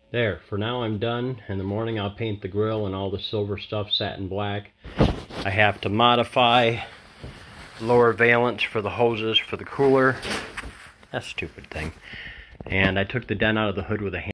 There, for now I'm done. In the morning I'll paint the grill and all the silver stuff satin black. I have to modify lower valance for the hoses for the cooler. That stupid thing. And I took the dent out of the hood with a